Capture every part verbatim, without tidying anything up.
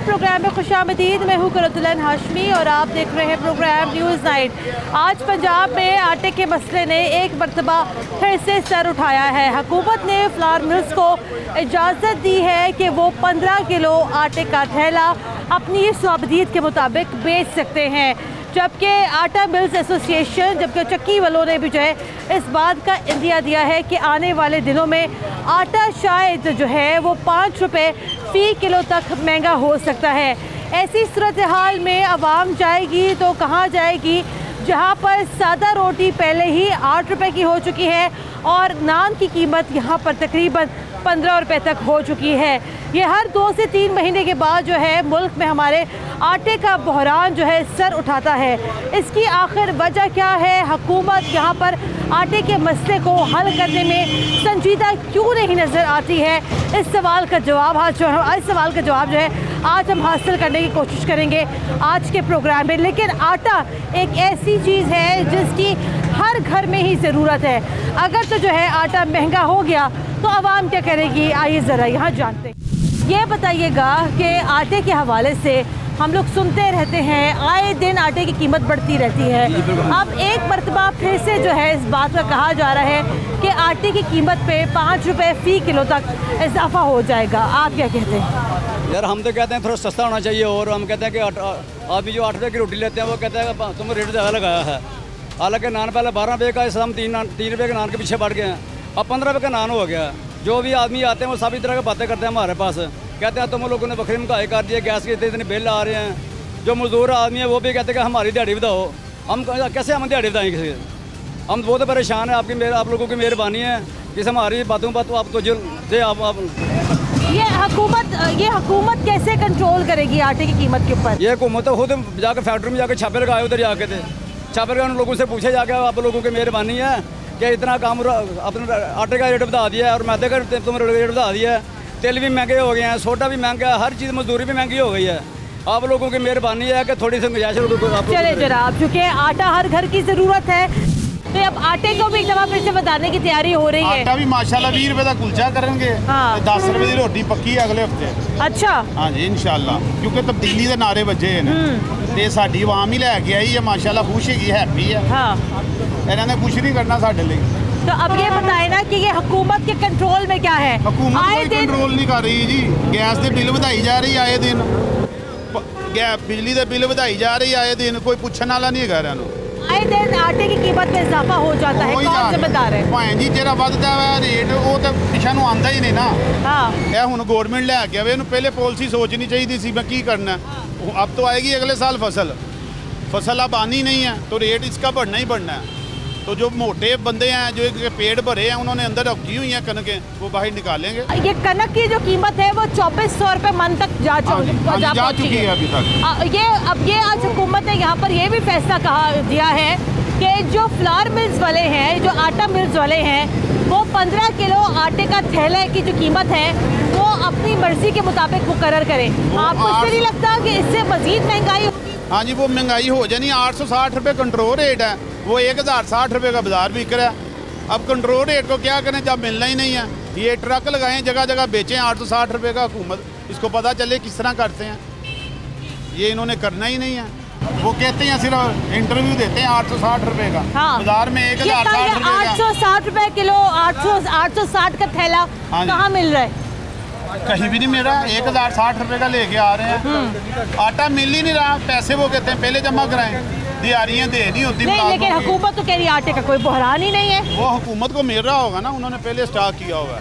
Programme में खुशामदीद। मैं हूँ करतुलन हाशमी और आप देख रहे हैं प्रोग्राम न्यूज़ नाइट। आज पंजाब में आटे के मसले ने एक मरतबा फिर से सर उठाया है। हुकूमत ने फ्लावर मिल्स को इजाज़त दी है कि वो पंद्रह किलो आटे का थैला अपनी स्वाबदीद के मुताबिक बेच सकते हैं, जबकि आटा मिल्स एसोसिएशन जबकि चक्की वालों ने भी जो है इस बात का इंदिया दिया है कि आने वाले दिनों में आटा शायद जो है वो पाँच रुपये फ़ी किलो तक महंगा हो सकता है। ऐसी सूरत हाल में आवाम जाएगी तो कहाँ जाएगी जहाँ पर सादा रोटी पहले ही आठ रुपये की हो चुकी है और नान की कीमत यहाँ पर तकरीबन पंद्रह रुपये तक हो चुकी है। ये हर दो से तीन महीने के बाद जो है मुल्क में हमारे आटे का बहरान जो है सर उठाता है। इसकी आखिर वजह क्या है? हुकूमत यहाँ पर आटे के मसले को हल करने में संजीदा क्यों नहीं नज़र आती है? इस सवाल का जवाब आज जो है इस सवाल का जवाब जो है आज हम हासिल करने की कोशिश करेंगे आज के प्रोग्राम में। लेकिन आटा एक ऐसी चीज़ है जिसकी हर घर में ही ज़रूरत है। अगर तो जो है आटा महंगा हो गया तो आवाम क्या करेगी? आइए ज़रा यहाँ जानते हैं। ये बताइएगा कि आटे के हवाले से हम लोग सुनते रहते हैं, आए दिन आटे की कीमत बढ़ती रहती है। अब एक मरतबा फिर से जो है इस बात का कहा जा रहा है कि आटे की कीमत पे पाँच रुपये फ़ी किलो तक इजाफा हो जाएगा। आप क्या कहते हैं? यार हम तो कहते हैं थोड़ा सस्ता होना चाहिए, और हम कहते हैं कि अभी जो आठ रुपये की रोटी लेते हैं वो कहते हैं कि तुम रेट ज़्यादा लगाया है। हालांकि नान पहले बारह रुपये का, इस हम तीन नान तीन रुपये के नान के पीछे बढ़ गए हैं, अब पंद्रह रुपये का नान हो गया। जो भी आदमी आते हैं वो सभी तरह की बातें करते हैं हमारे पास, कहते हैं तुम लोगों ने बकरी महंगाई कर दी है, गैस के इतने इतने बिल आ रहे हैं। जो मजदूर आदमी है वो भी कहते हैं कि हमारी दिहाड़ी बताओ। हम कैसे हम दिहाड़ी बताएँ किसी? हम बहुत परेशान हैं। आपकी मेरे आप लोगों की मेहरबानी है कि हमारी बातों पर तो आप तो जो दे आप, आप ये हुकूमत ये हुकूमत कैसे कंट्रोल करेगी आटे की कीमत के ऊपर? ये हुकूमत तो खुद जाकर फैक्ट्री में जाकर छापे लगाए, उधर जाके थे छापे लगाए, उन लोगों से पूछे जाके आप लोगों की मेहरबानी है कि इतना काम अपने आटे का रेट बता दिया है और मैदे का तुम रेट बता दिया है। तेल भी महंगे हो गए हैं, सोडा भी महंगा है, हर चीज़ मजदूरी भी महंगी हो गई है। आप लोगों की मेहरबानी है कि थोड़ी सी गुंजाइश। चले जनाब, चूँकि आटा हर घर की ज़रूरत है तो अब आटे को भी एक दफा फिर से बताने की तैयारी हो रही है। आटा भी माशाल्लाह बीस रुपए का कुलचा करेंगे, हाँ। दस रुपए की रोटी पक्की है अगले हफ्ते। अच्छा, हाँ जी इंशाल्लाह, क्योंकि तब्दीली के नारे बजे हैं, साड़ी आवाम ही लैके आई है माशाल्लाह, खुश है, हैप्पी है। हाँ। इन्होंने कुछ नहीं करना साढ़े लिए। तो अब ये बताए ना कि ये हुकूमत के कंट्रोल में क्या है? हुकूमत कोई कंट्रोल नहीं कर रही जी। गैस के बिल बढ़ाई जा रही आए दिन, बिजली के बिल बढ़ाई जा रही आए दिन, कोई पूछने वाला नहीं है। आए दिन आटे की कीमत में इजाफा हो जाता है, कौन जिम्मेदार है? भाएं जी जेरा बढ़ता है रेट वो तो पिछा नूं आंदा ही नहीं ना। हाँ। यह हुण गवर्नमेंट लैके आवे, इन्हूं पहले पॉलिसी सोचनी चाहिए सी मैं की करना। अब तो आएगी अगले साल फसल फसल अब आनी नहीं है तो रेट इसका बढ़ना ही बढ़ना है। तो जो मोटे बंदे हैं जो पेट भरे हैं उन्होंने अंदर रखी हुई हैं कनकें, वो बाहर निकालेंगे। ये कनक की जो कीमत है वो चौबीस सौ रुपये मन तक जा, जा, जा, जा चुकी है अभी तक। आ, ये अब ये आज हुकूमत ने यहाँ पर ये भी फैसला कहा दिया है कि जो फ्लावर मिल्स वाले हैं, जो आटा मिल्स वाले हैं, वो पंद्रह किलो आटे का थैले की जो कीमत है वो अपनी मर्जी के मुताबिक मुकर्रर करें। आपको इससे नहीं लगता कि इससे मजीद महंगाई होगी? हाँ जी, वो महंगाई हो जानी। आठ सौ साठ रुपये कंट्रोल रेट है, वो एक हज़ार साठ रुपये का बाजार बिक रहा है। अब कंट्रोल रेट को क्या करें जब मिलना ही नहीं है? ये ट्रक लगाएं जगह जगह बेचें आठ सौ साठ रुपये का, हुकूमत इसको पता चले किस तरह करते हैं। ये इन्होंने करना ही नहीं है। वो कहते हैं सिर्फ इंटरव्यू देते हैं आठ सौ साठ रुपये का। हाँ। बाजार में एक हज़ार साठ रुपये आठ सौ साठ रुपये किलो, आठ सौ आठ सौ साठ का थैला कहाँ मिल रहा है? कहीं भी नहीं मिल रहा। एक हज़ार साठ रुपये का लेके आ रहे हैं, आटा मिल ही नहीं रहा। पैसे वो कहते हैं पहले जमा कराएं, दिहाड़ियाँ दे नहीं होती। नहीं, लेकिन हुकूमत तो कह रही है आटे का कोई बहरान ही नहीं है। वो हुकूमत को मिल रहा होगा ना, उन्होंने पहले स्टॉक किया होगा।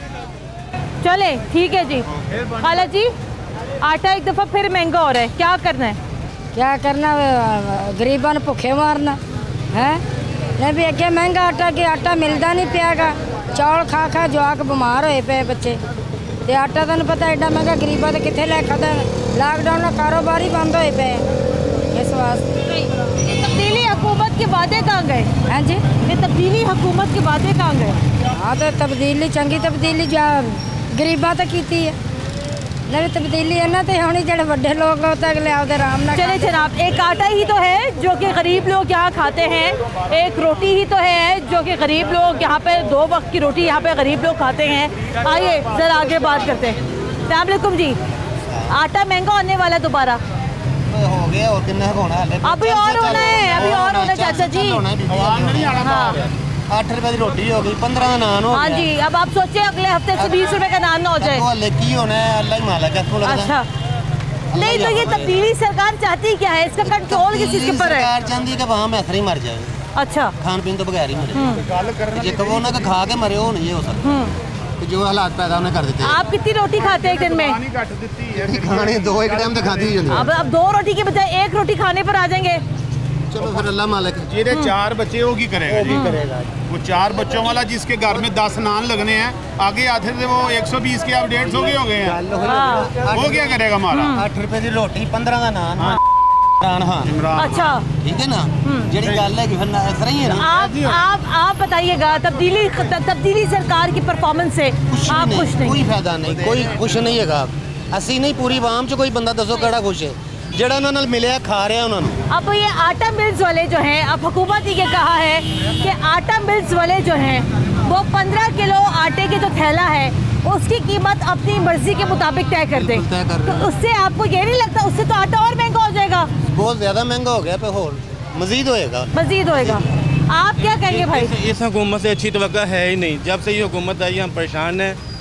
चले ठीक है जी। खाला जी, आटा एक दफ़ा फिर महंगा हो रहा है, क्या करना है? क्या करना, गरीबों ने भुखे मारना है। नहीं भी अगे महंगा आटा कि आटा मिलता नहीं पियागा, चौल खा खा जवाक बीमार होए पे बच्चे, तो आटा तेन पता एडा महंगा गरीबा तो कितने लै खाता। लॉकडाउन का कारोबार ही बंद होए पे इस वास्ते। तब्दीली हुकूमत के वादे कहाँ गए? हाँ जी, ये तब्दीली हुकूमत के वादे कहाँ गए? हाँ तो तब्दीली चंगी तब्दीली जो गरीबा तो की है, नहीं तब्दीली है ना तो होनी जो बड़े लोग होते अगले आपके आराम ना। चले जनाब, एक आटा ही तो है जो कि गरीब लोग यहाँ खाते हैं, एक रोटी ही तो है जो कि गरीब लोग यहाँ पे दो वक्त की रोटी यहाँ पे गरीब लोग खाते हैं। आइए ज़रा आगे बात करते हैं। अस्सलाम वालेकुम जी, आटा महंगा होने वाला है दोबारा? हो गया और कितना होना है? अभी और होना है, अभी और होना है चाचा जी। हाँ आठ रुपए की रोटी हो गई, पंद्रह का नान हो हाँ गया। जी, अब आप सोचे अगले हफ्ते से बीस रुपए का नान ना हो जाए। की होना है अल्लाह ही मालिक है। अच्छा नहीं तो ये तब्दीली सरकार चाहती क्या है? इसका कंट्रोल किस चीज़ के ऊपर है? सरकार चाहती है कि वहाँ में ऐसा ही मर जाए। अच्छा खान पीन तो बगैर ही मरे, जे कबो ना खा के मरे हो नहीं हो सकता, जो हालात पैदा उन्हें कर देते हैं। आप कितनी रोटी खाते हैं एक दिन में? खाने दो एक टाइम तो खाती ही अब अब दो रोटी के बजाय एक रोटी खाने पर आ जाएंगे। चलो फिर अल्लाह मालिक। जिरे चार बच्चे वो की करेगा जी करेगा वो चार बच्चों वाला जिसके घर में दस नान लगने हैं, आगे आते थे वो एक सौ बीस के अब डेढ़ सौ के हो गए हैं, वो क्या करेगा हमारा? आठ रुपए की रोटी पंद्रह का नान। अच्छा ठीक है ना, जेडी गल है कि फिर ऐसा ही है ना। आप आप आप बताइएगा तब्दीली तब्दीली सरकार की परफॉर्मेंस से आप खुश नहीं? कोई फायदा नहीं, कोई खुश नहीं है। असी नहीं पूरी आवाम च कोई बंदा दसो केड़ा खुश है जेड़ा उन्होंने मिले खा रहा उन्होंने। अब ये आटा मिल्स वाले जो हैं, अब हुकूमत ने ये कहा है कि आटा मिल्स वाले जो हैं वो पंद्रह किलो आटे के जो थैला है उसकी कीमत अपनी मर्जी के मुताबिक तय कर दें। तो उससे आपको ये नहीं लगता उससे तो आटा और महंगा हो जाएगा? बहुत ज्यादा महंगा हो गया, पे और मजीद होएगा मजीद होएगा। आप क्या कहेंगे भाई? इस हुकूमत से अच्छी तवक्को है ही नहीं। जब से ये हुकूमत आई हम परेशान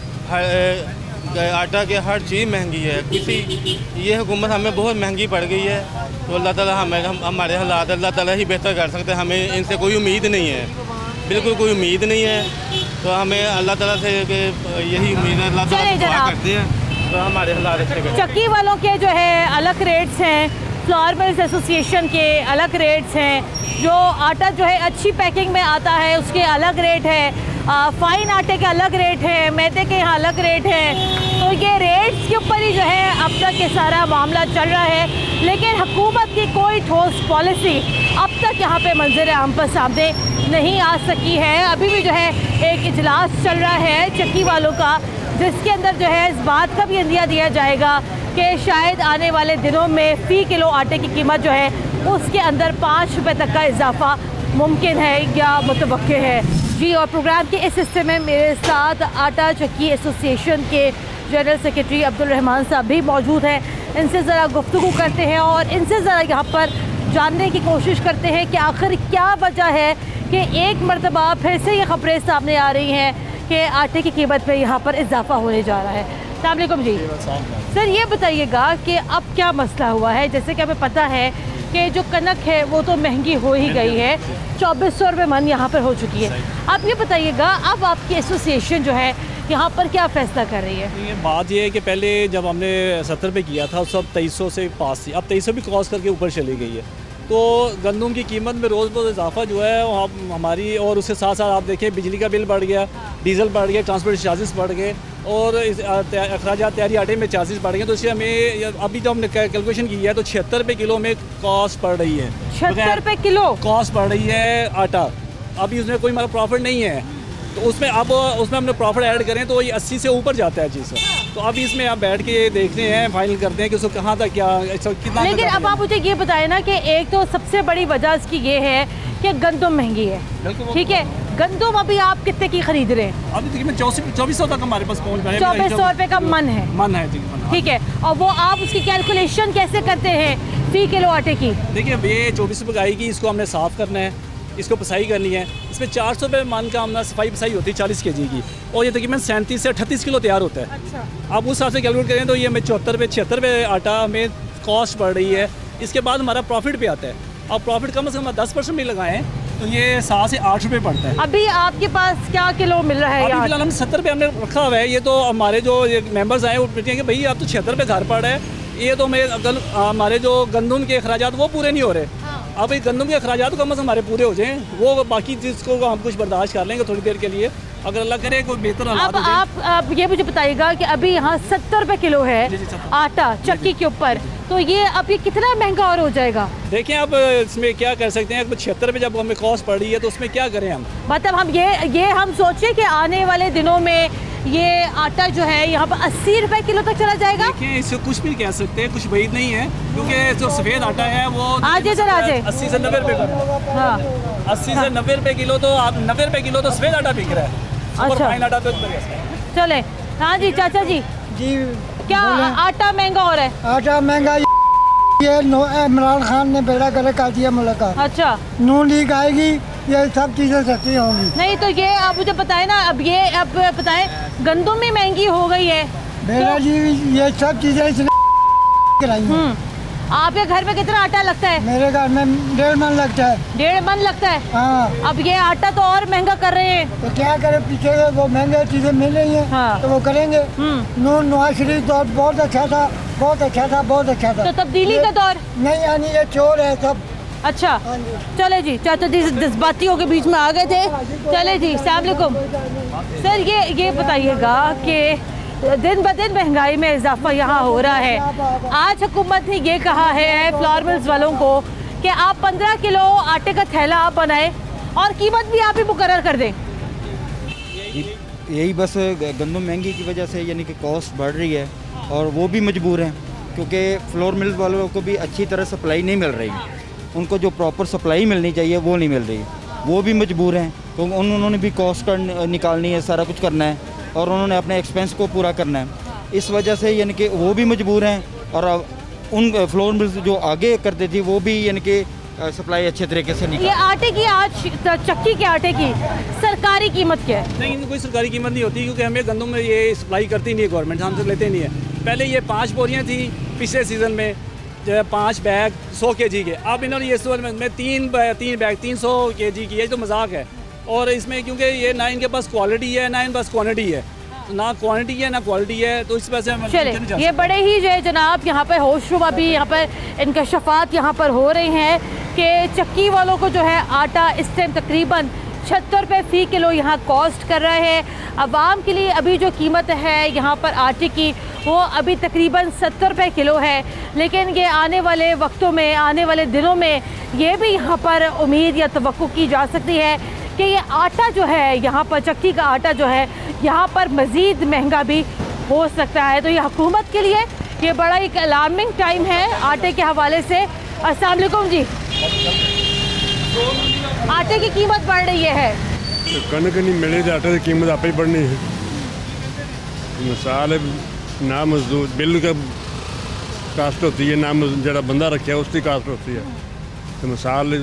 हैं, आटा के हर चीज़ महंगी है। किसी ये हुकूमत हमें बहुत महंगी पड़ गई है, तो अल्लाह ताला हमें हम हमारे हालात अल्लाह ताला ही बेहतर कर सकते हैं। हमें इनसे कोई उम्मीद नहीं है, बिल्कुल कोई उम्मीद नहीं है। तो हमें अल्लाह ताला से यही उम्मीद है, अल्लाह ताला से दुआ करते हैं तो हमारे हालात अच्छे करें। चक्की वालों के जो है अलग रेट्स हैं, फ्लावर मिल्स एसोसिएशन के अलग रेट्स हैं, जो आटा जो है अच्छी पैकिंग में आता है उसके अलग रेट है, आ, फाइन आटे के अलग रेट है, मैदे के यहाँ अलग रेट है। तो ये रेट्स के ऊपर ही जो है अब तक ये सारा मामला चल रहा है, लेकिन हुकूमत की कोई ठोस पॉलिसी अब तक यहाँ पे मंजर आम पर सामने नहीं आ सकी है। अभी भी जो है एक इजलास चल रहा है चक्की वालों का, जिसके अंदर जो है इस बात का भी अंदिया दिया जाएगा कि शायद आने वाले दिनों में फ़ी किलो आटे की कीमत जो है उसके अंदर पाँच रुपये तक का इजाफा मुमकिन है या मुतवक्के है जी। और प्रोग्राम के इस हिस्से में मेरे साथ आटा चक्की एसोसिएशन के जनरल सेक्रेटरी अब्दुल रहमान साहब भी मौजूद हैं। इनसे ज़रा गुफ्तगू करते हैं और इनसे ज़रा यहाँ पर जानने की कोशिश करते हैं कि आखिर क्या वजह है कि एक मरतबा फिर से ये खबरें सामने आ रही हैं कि आटे की कीमत में यहाँ पर इजाफा होने जा रहा है। अस्सलाम वालेकुम जी। सर ये बताइएगा कि अब क्या मसला हुआ है? जैसे कि हमें पता है कि जो कनक है वो तो महंगी हो ही गई है, चौबीस सौ रुपये मन यहाँ पर हो चुकी है। आप ये बताइएगा अब आपकी एसोसिएशन जो है यहाँ पर क्या फ़ैसला कर रही है? ये बात ये है कि पहले जब हमने सत्तर पे किया था उस वक्त तेईस सौ से पास थी, अब तेईस सौ भी क्रॉस करके ऊपर चली गई है। तो गंदम की कीमत में रोज़ रोज़ इजाफा जो है वो हमारी, और उसके साथ साथ आप देखें बिजली का बिल बढ़ गया, डीजल बढ़ गया, ट्रांसपोर्ट चार्जेस बढ़ गए और अखराजात तैयारी आटे में चार्जेस बढ़ गए। तो इससे हमें अभी जो हमने कैलकुलेशन की है तो छिहत्तर रुपये किलो में कॉस्ट पड़ रही है। छिहत्तर रुपये किलो कॉस्ट पड़ रही है आटा। अभी उसमें कोई हमारा प्रॉफिट नहीं है, तो उसमें अब उसमें हमने प्रॉफिट ऐड करें तो ये अस्सी से ऊपर जाता है चीज़। तो अब इसमें आप बैठ के देखते हैं, फाइनल करते हैं कि उसको कहाँ तक क्या कितना। लेकिन अब आप मुझे ये बताएं ना कि एक तो सबसे बड़ी वजह इसकी ये है कि गंदम महंगी है, ठीक है। गंदम अभी आप कितने की खरीद रहे हैं? अभी तकरीबन चौबीस चौबीस सौ तक हमारे पास पहुँच गए। चौबीस सौ रुपये का मन है मन है जी, ठीक है। और वो आप उसकी कैलकुलेशन कैसे करते हैं फ़ी किलो आटे की? देखिए ये चौबीस रुपये आएगी, इसको हमने साफ़ करना है, इसको पिसाई करनी है। इसमें चार सौ रुपये मान का हमने सफाई पिसाई होती है चालीस के जी की, और ये तकरीबन सैंतीस से अट्ठतीस किलो तैयार होता है। अच्छा। आप उस हिसाब से कैलकुलेट करें तो ये हमें चौहत्तर रुपये छिहत्तर रुपये आटा हमें कॉस्ट पड़ रही है। इसके बाद हमारा प्रॉफिट पे आता है, और प्रॉफिट कम से कम दस परसेंट भी लगाएं तो ये सात से आठ रुपये पड़ता है। अभी आपके पास क्या किलो मिल रहा है? अभी फिलहाल हम सत्तर रुपये हमने रखा हुआ है। ये तो हमारे जो मेंबर्स आए वो कहते हैं कि भाई आप तो छिहत्तर रुपये घर पड़ रहे हैं, ये तो हमें अगर हमारे जो गंदम के अखराजात वो पूरे नहीं हो रहे। अब ये गंदम के अखराजात कम से कम हमारे पूरे हो जाएं, वो बाकी चीज़ को हम कुछ बर्दाश्त कर लेंगे थोड़ी देर के लिए, अगर अल्लाह करे कोई बेहतर अब आप, आप ये मुझे बताइएगा कि अभी यहाँ सत्तर रुपये किलो है आटा चक्की के ऊपर, तो ये अब ये कितना महंगा और हो जाएगा? देखें अब इसमें क्या कर सकते हैं, छिहत्तर रुपये जब हमें कॉस्ट पड़ रही है तो उसमें क्या करें हम? मतलब हम ये ये हम सोचें कि आने वाले दिनों में ये आटा जो है यहाँ पर अस्सी रुपए किलो तक चला जाएगा। देखिए इससे कुछ भी कह सकते हैं, कुछ वहीद नहीं है, क्योंकि जो सफ़ेद आटा है वो आज सर आज अस्सी से नब्बे रुपये का। हाँ अस्सी से नब्बे रुपये किलो, तो आप नब्बे रुपये किलो तो सफ़ेद आटा बिक रहा है। अच्छा आटा तो चले। हाँ जी चाचा जी जी क्या आटा महंगा हो रहा है? आटा महंगा ये इमरान खान ने बेड़ा करे कर दिया मुल्क का। अच्छा, नून लीग आएगी, ये सब चीजें सस्ती होंगी। नहीं तो ये आप मुझे बताएं ना, अब ये अब बताएं, गंदम भी महंगी हो गई है बेड़ा जी, ये सब चीजें इसने कराई हैं। आपके घर में कितना आटा लगता है? मेरे घर में डेढ़ मन लगता है। डेढ़ मन लगता है? हाँ। अब ये आटा तो और महंगा कर रहे हैं, तो क्या करें, पीछे से वो महंगे चीजें मिल रही हैं। हाँ। तो वो करेंगे। नून नवाज शरीफ दौर बहुत अच्छा था, बहुत अच्छा था, बहुत अच्छा था। तो तब्दीली का दौर नहीं, यानी ये चोर है सब। अच्छा, चले जी, चाचा जी जज्बातियों के बीच में आ गए थे। चले जी, अस्सलाम वालेकुम सर। ये ये बताइएगा कि दिन ब दिन महंगाई में इजाफा यहाँ हो रहा है। आज हुकूमत ने ये कहा है फ्लोर मिल्स वालों को कि आप पंद्रह किलो आटे का थैला आप बनाएं और कीमत भी आप ही मुकर्रर कर दें। यही बस गंदम महंगी की वजह से यानी कि कॉस्ट बढ़ रही है और वो भी मजबूर हैं क्योंकि फ्लोर मिल्स वालों को भी अच्छी तरह सप्लाई नहीं मिल रही। उनको जो प्रॉपर सप्लाई मिलनी चाहिए वो नहीं मिल रही, वो भी मजबूर हैं क्योंकि उन्होंने भी कॉस्ट निकालनी है, सारा कुछ करना है और उन्होंने अपने एक्सपेंस को पूरा करना है। इस वजह से यानी कि वो भी मजबूर हैं और उन फ्लोर मिल्स जो आगे करते थे वो भी यानी कि सप्लाई अच्छे तरीके से निकाल। ये आटे की आज चक्की के आटे की सरकारी कीमत क्या है? नहीं, कोई सरकारी कीमत नहीं होती क्योंकि हमें गंदम में ये सप्लाई करती नहीं है गवर्नमेंट, हमसे लेते नहीं है। पहले ये पाँच बोरियाँ थी पिछले सीज़न में, जो है पाँच बैग सौ के जी के। अब इन्होंने ये सोल में तीन बैग तीन बैग तीन सौ के जी की, ये तो मजाक है। और इसमें क्योंकि ये ना इनके पास क्वालिटी है ना इनके पास क्वांटिटी है, ना क्वांटिटी है ना क्वालिटी है, तो इस वजह से चले ये बड़े ही जो है जनाब यहाँ पर होशरुबा भी यहाँ पर इनकशाफात यहाँ पर हो रहे हैं कि चक्की वालों को जो है आटा इस टाइम तकरीबन छिहत्तर रुपये फ़ी किलो यहाँ कॉस्ट कर रहा है। अवाम के लिए अभी जो कीमत है यहाँ पर आटे की वो अभी तकरीबन सत्तर रुपये किलो है, लेकिन ये आने वाले वक्तों में, आने वाले दिनों में ये भी यहाँ पर उम्मीद या तवक्को की जा सकती है कि ये आटा जो है यहाँ पर चक्की का आटा जो है यहाँ पर मज़ीद महंगा भी हो सकता है। तो ये हुकूमत के लिए ये बड़ा एक अलार्मिंग टाइम है आटे के हवाले से। अस्सलाम वालेकुम जी, आटे की कीमत बढ़ रही है। कनक नहीं मिले तो आटे की कीमत आप ही बढ़नी है। मिसाल ना मजदूर बिल का कास्ट होती है, ना जरा बंदा रखा उसकी कास्ट होती है। तो मिसाल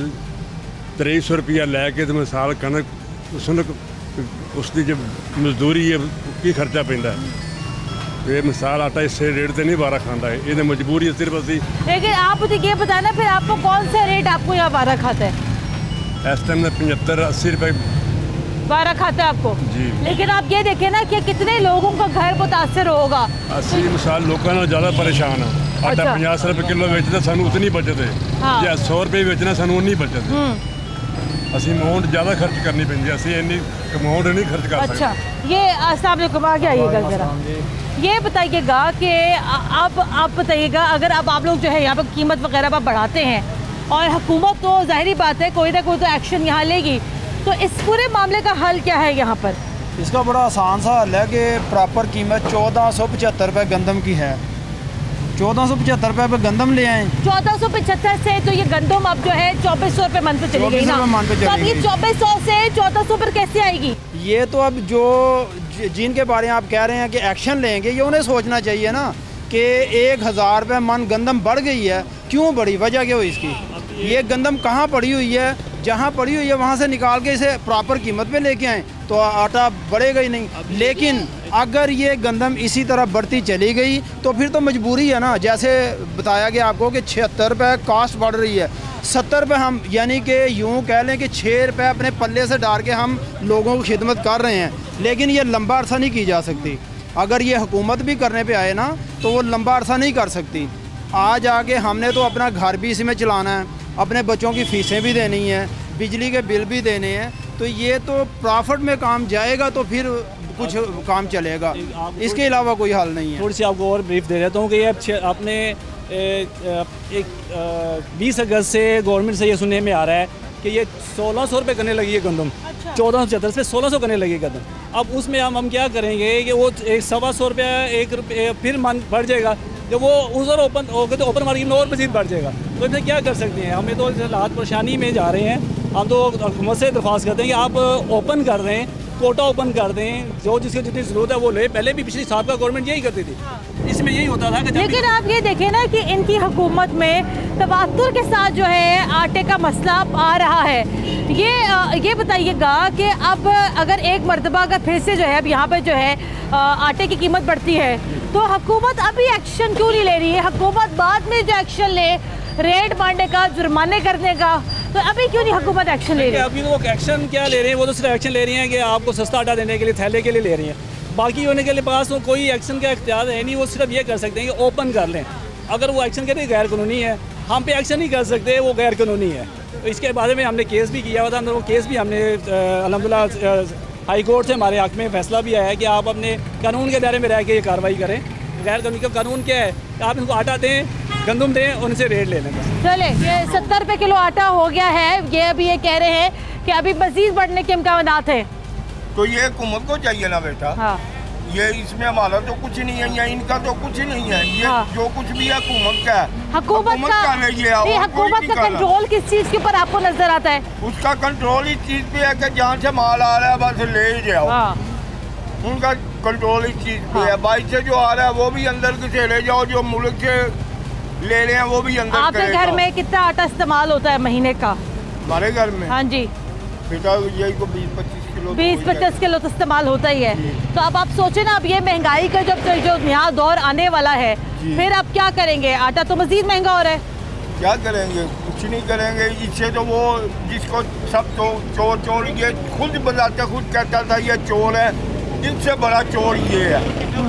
तेईस सौ रुपया लैके तो मिसाल कनक उसने उसकी जो मजदूरी है की खर्चा पैंदा है। ये मिसाल आटा इससे रेट से नहीं बारा खाता है, ये मजबूरी है सिर्फ असी। लेकिन आप मुझे ये बताना फिर आपको कौन सा रेट आपको यहाँ बारा खाता है? इस टाइम में पचहत्तर अस्सी रुपये बारा खाता है आपको जी। लेकिन आप ये देखें ना कि कितने लोगों का घर मुतासर होगा। अस्सी मिसाल लोगों ने ज़्यादा परेशान है। आटा अच्छा। पचास रुपये किलो बेचना सानू उतनी बचत है। हाँ। या सौ रुपये बेचना सानू उन्नी बचत है। असी अमाउंट ज़्यादा खर्च करनी पैंती, असी इन्नी अमाउंट नहीं खर्च कर सकते। अच्छा, ये अस्सलाम वालेकुम, आगे आइएगा ज़रा, ये बताइएगा कि अब आप बताइएगा अगर अब आप लोग जो है यहाँ पर कीमत वगैरह आप बढ़ाते हैं और हुकूमत तो जाहिर बात है कोई ना कोई तो एक्शन यहाँ लेगी, तो इस पूरे मामले का हल क्या है यहाँ पर? इसका बड़ा आसान सा हल है कि प्रॉपर कीमत चौदह सौ पचहत्तर रुपये गंदम की है। चौदह सौ पचहत्तर रुपये पे गंदम ले आए। चौदह सौ पचहत्तर से तो ये गंदम अब जो है चौबीस सौ रुपये मन पे चली गई ना, तो अब ये चौबीस सौ से चौदह सौ पर कैसे आएगी? ये तो अब जो जिनके बारे में आप कह रहे हैं कि एक्शन लेंगे, ये उन्हें सोचना चाहिए ना कि एक हज़ार रुपये मन गंदम बढ़ गई है, क्यों बढ़ी, वजह क्या हुई इसकी? ये गंदम कहाँ पड़ी हुई है, जहाँ पड़ी हुई है वहाँ से निकाल के इसे प्रॉपर कीमत पे लेके आएँ तो आटा बढ़ेगा ही नहीं। लेकिन अगर ये गंदम इसी तरह बढ़ती चली गई तो फिर तो मजबूरी है ना, जैसे बताया गया आपको कि छिहत्तर रुपये कास्ट बढ़ रही है, सत्तर रुपये हम यानी कि यूँ कह लें कि छः रुपये अपने पल्ले से डाल के हम लोगों की खिदमत कर रहे हैं, लेकिन ये लंबा अरसा नहीं की जा सकती। अगर ये हुकूमत भी करने पे आए ना तो वो लंबा अरसा नहीं कर सकती। आज आके हमने तो अपना घर भी इसी में चलाना है, अपने बच्चों की फ़ीसें भी देनी है, बिजली के बिल भी देने हैं, तो ये तो प्रॉफिट में काम जाएगा तो फिर कुछ काम चलेगा, इसके अलावा कोई हल नहीं है। थोड़ी सी आपको और ब्रीफ दे देता हूँ कि ये आपने एक बीस अगस्त से गवर्नमेंट से ये सुनने में आ रहा है कि ये सोलह सौ रुपये करने लगी है गंदम, चौदह सौ पचहत्तर से सोलह सौ करने लगी गंदम। अब उसमें हम हम क्या करेंगे कि वो एक सवा सौ रुपया एक रुपये फिर मन बढ़ जाएगा, जब वो उधर ओपन हो गए तो ओपन मार्केट में और मजीद बढ़ जाएगा, तो इसमें क्या कर सकते हैं? हमें तो हालात परेशानी में जा रहे हैं। हम तो हुकूमत से दरख्वास्त करते हैं कि आप ओपन कर दें, कोटा ओपन कर दें, जो जिसकी जितनी ज़रूरत है वो ले। पहले भी पिछली साल का गवर्नमेंट यही करती थी, इसमें यही होता था कि लेकिन आप ये देखें ना कि इनकी हुकूमत में तवातुर के साथ जो है आटे का मसला आ रहा है। ये ये बताइएगा कि अब अगर एक मरतबा अगर फिर से जो है अब यहाँ पर जो है आटे की कीमत बढ़ती है तो हुकूमत अभी एक्शन क्यों नहीं ले रही है? हुकूमत बाद में जो एक्शन ले, रेड मारने का, जुर्माने करने का, तो अभी क्यों नहीं हुकूमत एक्शन ले रही है? अभी तो वो एक्शन क्या ले रहे हैं, वो तो सिर्फ एक्शन ले रही हैं कि आपको सस्ता आटा देने के लिए, थैले के लिए ले रही हैं। बाकी होने के लिए पास तो कोई एक्शन का इख्तियार है नहीं, वो सिर्फ ये कर सकते हैं कि ओपन कर लें। अगर वो एक्शन कहते हैं गैर कानूनी है, हम पे एक्शन नहीं कर सकते, वो गैर कानूनी है। तो इसके बारे में हमने केस भी किया हुआ था, वो केस भी हमने अल्हम्दुलिल्लाह हाई कोर्ट से हमारे हक़ में फैसला भी आया है कि आप अपने कानून के दायरे में रह के ये कार्रवाई करें। गैर कानूनी का कानून क्या है? आप इनको आटा दें, गंदम दें, उनसे रेट ले लें। चले, ये सत्तर रुपये किलो आटा हो गया है, ये अभी ये कह रहे हैं कि अभी मजीद बढ़ने के इम्कानात हैं। तो ये हुकूमत को चाहिए ना बेटा। हाँ। ये इसमें हमारा तो कुछ नहीं है, या इनका तो कुछ नहीं है। ये हाँ। जो कुछ भी है हुकूमत का है, हुकूमत का है। हुकूमत का कंट्रोल किस चीज़ के ऊपर आपको नजर आता है? उसका कंट्रोल इस चीज़ पे है कि जहाँ से माल आ रहा है बस ले ही जाओ। हाँ। उनका कंट्रोल इस चीज़ पे है। बाहर से जो आ रहा है वो भी अंदर से ले जाओ, जो मुल्क से ले रहे हैं वो भी अंदर। आपके घर में कितना आटा इस्तेमाल होता है महीने का? हमारे घर में हाँ जी बेटा यही को बीस पच्चीस किलो बीस पचास किलो तो इस्तेमाल होता ही है। तो अब आप सोचे ना, अब ये महंगाई का जब जो नया दौर आने वाला है, फिर आप क्या करेंगे? आटा तो मजीद महंगा हो रहा है। क्या करेंगे? कुछ नहीं करेंगे। इससे तो वो जिसको सब तो चोर चोर ये खुद बताता, खुद कहता था ये चोर है, इनसे बड़ा चोर ये है।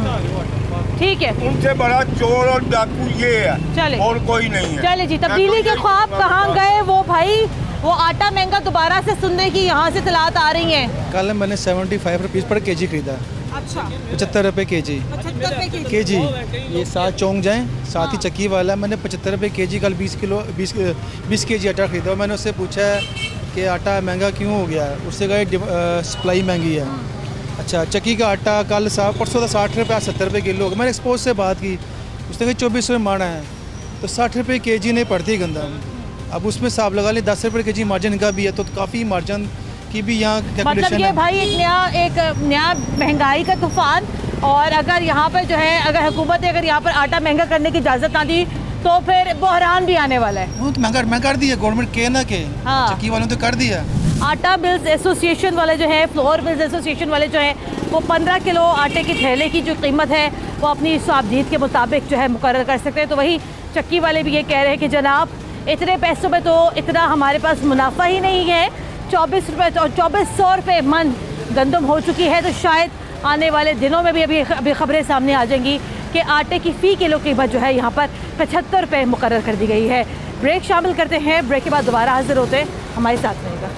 ठीक है, उनसे बड़ा चोर और डाकू ये है, चले और कोई नहीं है। चले जी, तब्दीली के ख्वाब कहाँ गए वो भाई? वो आटा महंगा दोबारा से सुनने की यहाँ से तलात आ रही है। कल मैंने seventy five rupees per KG खरीदा। अच्छा, पचहत्तर रुपये के जी के जी ये सात चौंक जाएँ, साथ ही चक्की वाला। मैंने पचहत्तर रुपये के जी कल बीस किलो बीस बीस के जी आटा खरीदा। मैंने उससे पूछा कि आटा महंगा क्यों हो गया है? उससे कहा सप्लाई महंगी है। अच्छा, चक्की का आटा कल सात परसों था साठ रुपये, आज सत्तर रुपये किलो हो गया। मैंने एक्सपोज से बात की, उसने कहा चौबीस रुपये माना है, तो साठ रुपये के जी नहीं पड़ती गंदम। अब उसमें हिसाब लगा ले, दस रुपये के जी मार्जिन का भी है, तो काफ़ी मार्जिन की भी यहाँ मतलब ये भाई एक नया एक नया महंगाई का तूफान। और अगर यहाँ पर जो है, अगर हुकूमत ने अगर यहाँ पर आटा महंगा करने की इजाज़त ना दी तो फिर बहरान भी आने वाला है। वो तो महंगा महंगा कर दिया गवर्नमेंट के ना के। हाँ। चक्की वालों ने तो कर दिया। आटा मिल्स एसोसिएशन वाले जो है, फ्लोर मिल्स एसोसिएशन वाले जो है, वो पंद्रह किलो आटे की थैले की जो कीमत है वो अपनी स्वाबदीद के मुताबिक जो है मुकर्रर कर सकते हैं। तो वही चक्की वाले भी ये कह रहे हैं कि जनाब इतने पैसों में तो इतना हमारे पास मुनाफा ही नहीं है। चौबीस रुपये और चौबीस सौ रुपये मन गंदम हो चुकी है, तो शायद आने वाले दिनों में भी अभी अभी खबरें सामने आ जाएंगी कि आटे की फ़ी किलो कीमत जो है यहाँ पर पचहत्तर रुपये मुकर्रर कर दी गई है। ब्रेक शामिल करते हैं, ब्रेक के बाद दोबारा हाजिर होते हैं, हमारे साथ रहेगा।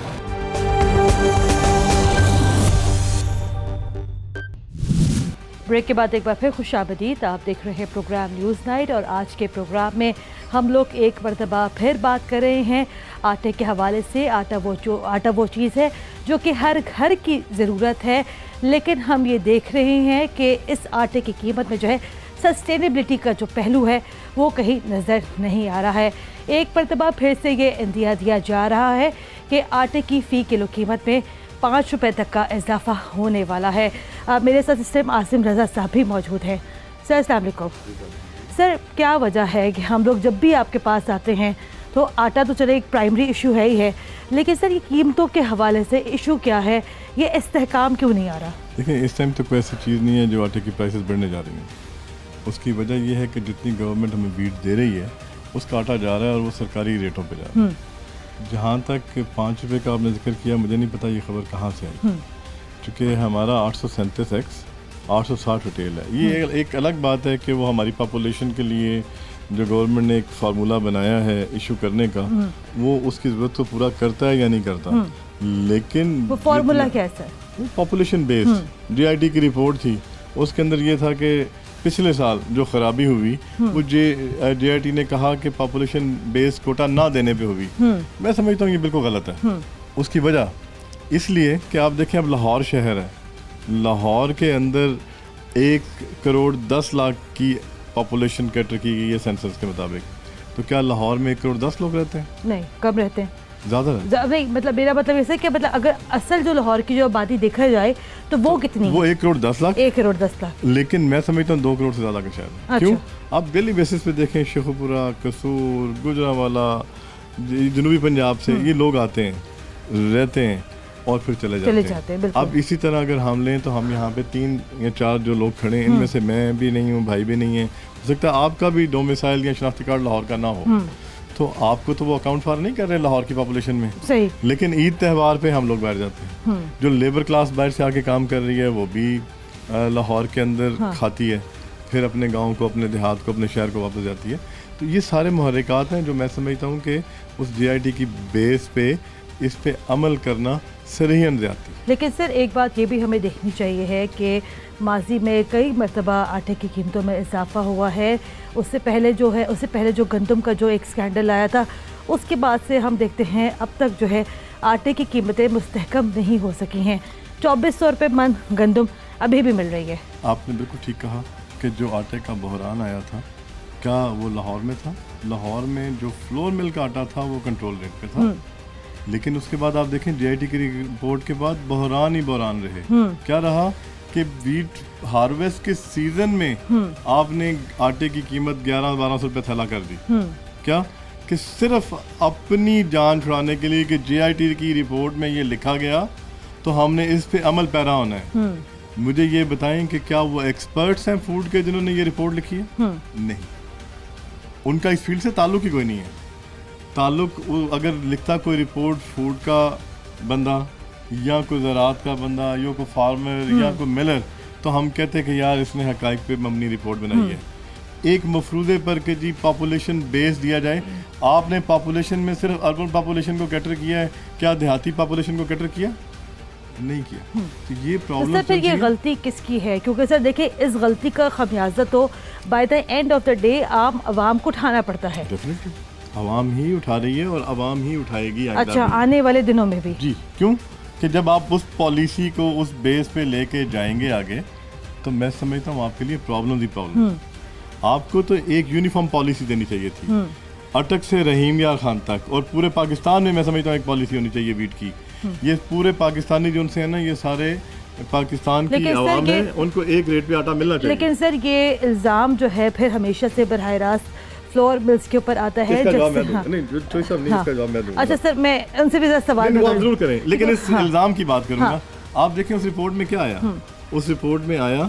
ब्रेक के बाद एक बार फिर खुशामदीद। आप देख रहे हैं प्रोग्राम न्यूज़ नाइट और आज के प्रोग्राम में हम लोग एक मरतबा फिर बात कर रहे हैं आटे के हवाले से। आटा वो जो आटा वो चीज़ है जो कि हर घर की ज़रूरत है, लेकिन हम ये देख रहे हैं कि इस आटे की कीमत में जो है सस्टेनेबिलिटी का जो पहलू है वो कहीं नज़र नहीं आ रहा है। एक मरतबा फिर से ये इंदिया दिया जा रहा है कि आटे की फ़ी किलो कीमत में पाँच रुपये तक का इजाफा होने वाला है। आ, मेरे साथ इस टाइम आसिम रज़ा साहब भी मौजूद हैं। सर अस्सलाम वालेकुम। सर, क्या वजह है कि हम लोग जब भी आपके पास आते हैं तो आटा तो चले एक प्राइमरी इशू है ही है, लेकिन सर ये कीमतों के हवाले से इशू क्या है? ये इस्तेहकाम क्यों नहीं आ रहा? देखिए, इस टाइम तो कोई ऐसी चीज़ नहीं है जो आटे की प्राइसेस बढ़ने जा रही हैं। उसकी वजह यह है कि जितनी गवर्नमेंट हमें बीट दे रही है उसका आटा जा रहा है और वो सरकारी रेटों पे जा रहा है। जहाँ तक पाँच रुपये का आपने जिक्र किया, मुझे नहीं पता ये खबर कहाँ से आई, चूँकि हमारा आठ सौ सैंतीस एक्स आठ सौ साठ रिटेल है। ये एक अलग बात है कि वो हमारी पॉपुलेशन के लिए जो गवर्नमेंट ने एक फार्मूला बनाया है इशू करने का, वो उसकी ज़रूरत को पूरा करता है या नहीं करता। लेकिन वो फार्मूला क्या है sir? Population based D I T की रिपोर्ट थी, उसके अंदर ये था कि पिछले साल जो खराबी हुई वो जे डी आई टी ने कहा कि पॉपुलेशन बेस्ड कोटा ना देने पे हुई। मैं समझता हूँ ये बिल्कुल गलत है। उसकी वजह इसलिए कि आप देखें, अब लाहौर शहर है, लाहौर के अंदर एक करोड़ दस लाख की पॉपुलेशन कैटर की गई है सेंसस के मुताबिक। तो क्या लाहौर में एक करोड़ दस लोग रहते हैं? नहीं, कम रहते हैं। ज़्यादा नहीं, मतलब मेरा मतलब ऐसे कि मतलब अगर असल जो लाहौर की जो आबादी देखा जाए तो वो कितनी वो एक करोड़ दस लाख एक करोड़ दस लाख लेकिन मैं समझता हूँ दो करोड़ से ज़्यादा का शहर है। अच्छा। क्यों? आप डेली बेसिस पे देखें, शेखुपुरा, कसूर, गुजरावाला, जनूबी पंजाब से ये लोग आते हैं, रहते हैं और फिर चले जाते, चले जाते हैं, हैं। बिल्कुल। अब इसी तरह अगर हम लें तो हम यहाँ पे तीन या चार जो लोग खड़े हैं, इनमें से मैं भी नहीं हूँ, भाई भी नहीं है, हो सकता है आपका भी डोमिसाइल या शनाख्ती कार्ड लाहौर का ना हो, तो आपको तो वो अकाउंट फॉर नहीं कर रहे लाहौर की पॉपुलेशन में। सही। लेकिन ईद त्यौहार पे हम लोग बाहर जाते हैं। जो लेबर क्लास बाहर से आके काम कर रही है वो भी लाहौर के अंदर हाँ। खाती है, फिर अपने गांव को, अपने देहात को, अपने शहर को वापस जाती है। तो ये सारे मुहर्रिकात हैं जो मैं समझता हूँ कि उस जे आई टी की बेस पे इस पे अमल करना सरहियन ज़्यादती। लेकिन सर एक बात ये भी हमें देखनी चाहिए है कि माजी में कई मरतबा आटे की कीमतों में इजाफा हुआ है। उससे पहले जो है उससे पहले जो गंदम का जो एक स्कैंडल आया था, उसके बाद से हम देखते हैं अब तक जो है आटे की कीमतें मुस्तहकम नहीं हो सकी हैं। चौबीस सौ रुपये मन गंदम अभी भी मिल रही है। आपने बिल्कुल ठीक कहा कि जो आटे का बहरान आया था, क्या वो लाहौर में था? लाहौर में जो फ्लोर मिल का आटा था वो कंट्रोल रेट पे था, लेकिन उसके बाद आप देखें जे आई टी की रिपोर्ट के बाद बहरान ही बहरान रहे। क्या रहा कि वीट हार्वेस्ट के सीजन में आपने आटे की कीमत ग्यारह बारह सौ रुपये थैला कर दी। क्या कि सिर्फ अपनी जान छुड़ाने के लिए कि जे आई टी की रिपोर्ट में ये लिखा गया तो हमने इस पे अमल पैरा होना है। मुझे ये बताएं कि क्या वो एक्सपर्ट्स हैं फूड के जिन्होंने ये रिपोर्ट लिखी है? नहीं, उनका इस फील्ड से ताल्लुक ही कोई नहीं है। ताल्लुक अगर लिखता कोई रिपोर्ट फूड का बंदा या कोई ज़राअत का बंदा या कोई फार्मर या कोई मिलर, तो हम कहते हैं कि यार इसने हकाइक पे मबनी रिपोर्ट बनाई है। एक मफरूज़े पर कि जी पॉपुलेशन बेस दिया जाए, आपने पॉपुलेशन में सिर्फ अर्बन पॉपुलेशन को कैटर किया है, क्या देहाती पॉपुलेशन को कैटर किया? नहीं किया। तो ये प्रॉब्लम तो फिर ये गलती किसकी है? क्योंकि सर देखिए इस गलती का खमियाजा तो by the end of the day आम आवाम को उठाना पड़ता है। डेफिनेटली आवाम ही उठा रही है और आवाम ही उठाएगी। अच्छा, आने वाले दिनों में भी? जी, क्यों कि जब आप उस पॉलिसी को उस बेस पे लेके जाएंगे आगे, तो मैं समझता हूँ आपके लिए प्रॉब्लम ही प्रॉब्लम। आपको तो एक यूनिफॉर्म पॉलिसी देनी चाहिए थी, अटक से रहीम यार खान तक, और पूरे पाकिस्तान में मैं समझता हूँ एक पॉलिसी होनी चाहिए वीट की। ये पूरे पाकिस्तानी जो उनसे है ना, ये सारे पाकिस्तान की आवाम है, उनको एक रेट पे आटा मिलना चाहिए। लेकिन सर ये इल्ज़ाम जो है फिर हमेशा से बराह रास्त फ्लोर मिल्स के ऊपर आता है। इसका जवाब मैं दूंगा। नहीं, चॉइस साहब नहीं, इसका जवाब मैं दूंगा। अच्छा सर, मैं उनसे भी सवाल जरूर करें, लेकिन इस इल्ज़ाम की बात करूंगा। आप देखें उस रिपोर्ट में क्या आया। उस रिपोर्ट में आया